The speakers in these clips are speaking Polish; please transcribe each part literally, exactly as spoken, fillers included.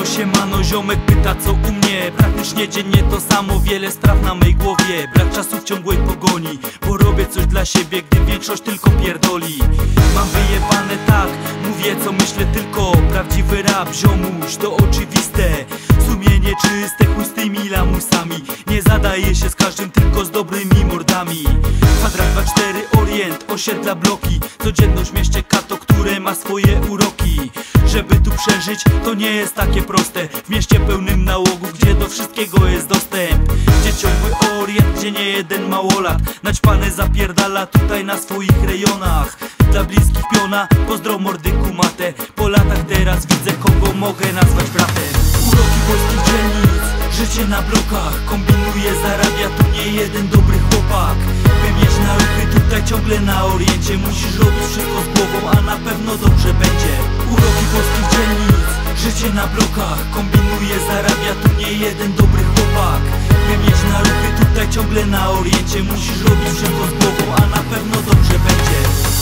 siemano, ziomek pyta co u mnie. Praktycznie dziennie to samo, wiele spraw na mej głowie. Brak czasu w ciągłej pogoni, bo robię coś dla siebie, gdy większość tylko pierdoli. Mam wyjebane, tak, mówię co myślę tylko. Prawdziwy rap, ziomuś, to oczywiste. Sumienie czyste, chuj z tymi lamusami. Nie zadaje się z każdym, tylko z dobrymi mordami. Kwadrat dwa cztery, orient, osiedla bloki. Codzienność w mieście Kato, które ma swoje uroki. Żeby tu przeżyć, to nie jest takie proste. W mieście pełnym nałogu, gdzie do wszystkiego jest dostęp. Gdzie ciągły orient, gdzie nie jeden małolat naćpany zapierdala tutaj na swoich rejonach. Dla bliskich piona, pozdro mordy kumate. Po latach teraz widzę, kogo mogę nazwać bratem. Uroki polskich dzielnic, życie na blokach. Kombinuje, zarabia, to nie jeden dobry chłopak. By mieć na ruchy tutaj ciągle na oriencie, musisz robić wszystko z głową, a na pewno dobrze będzie. Uroki polskich dzielnic, życie na blokach. Kombinuje, zarabia, to nie jeden dobry chłopak. By mieć na ruchy tutaj ciągle na oriencie, musisz robić wszystko z głową, a na pewno dobrze będzie.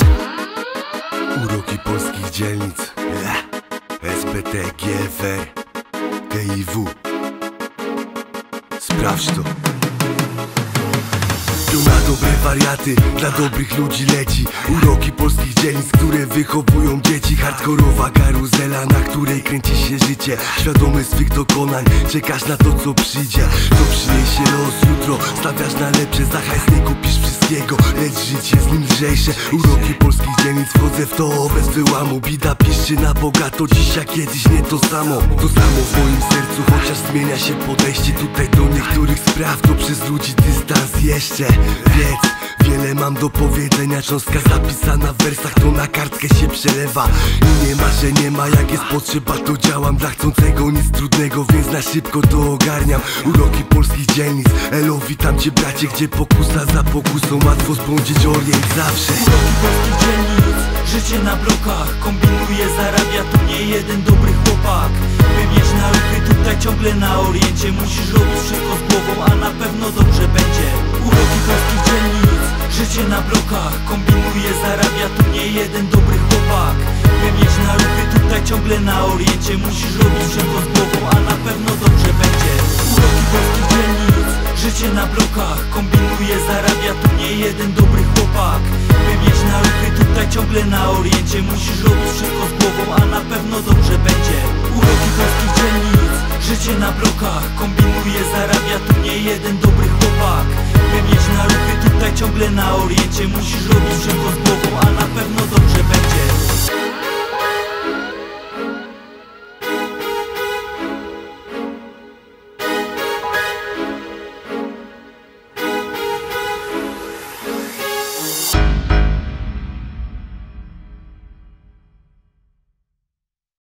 Uroki polskich dzielnic, S B T, G F R, T I W. Sprawdź to. Tu na dobre wariaty, dla dobrych ludzi leci. Uroki polskich dzielnic, które wychowują dzieci. Hardkorowa karuzela, na której kręci się życie. Świadomy swych dokonań, czekasz na to co przyjdzie. Co przyniesie los jutro, stawiasz na lepsze. Za hajs nie kupisz wszystkiego, lecz życie z nim lżejsze. Uroki polskich dzielnic, wchodzę w to bez wyłamu. Bida piszczy na bogato, dziś jak kiedyś nie to samo. To samo w moim sercu, chociaż zmienia się podejście. Tutaj do niektórych spraw to przez ludzi dystans jeszcze. Wiedz, wiele mam do powiedzenia. Cząstka zapisana w wersach, to na kartkę się przelewa. I nie ma, że nie ma, jak jest potrzeba to działam. Dla chcącego nic trudnego, więc na szybko to ogarniam. Uroki polskich dzielnic, elo, witam cię bracie. Gdzie pokusa za pokusą, łatwo zbłądzić orient zawsze. Uroki polskich dzielnic, życie na blokach. Kombinuje, zarabia, to nie jeden dobry chłopak. By mieć na ruchy tutaj ciągle na oriencie, musisz robić wszystko z głową, a na pewno dobrze będzie. Uroki polskich dzielnic, życie na blokach. Kombinuje, zarabia, to nie jeden dobry chłopak. By mieć na ruchy tutaj ciągle na oriencie, musisz robić wszystko z głową, a na pewno dobrze będzie. Uroki polskich dzielnic, życie na blokach. Kombinuje, zarabia, to nie jeden dobry chłopak. By mieć na ruchy tutaj ciągle na oriencie, musisz robić wszystko z głową, a na pewno dobrze będzie. Uroki polskich dzielnic, życie na blokach. Kombinuje, zarabia, to nie jeden dobry chłopak. By mieć na ruchy tutaj ciągle na oriencie, musisz robić wszystko z głową, a na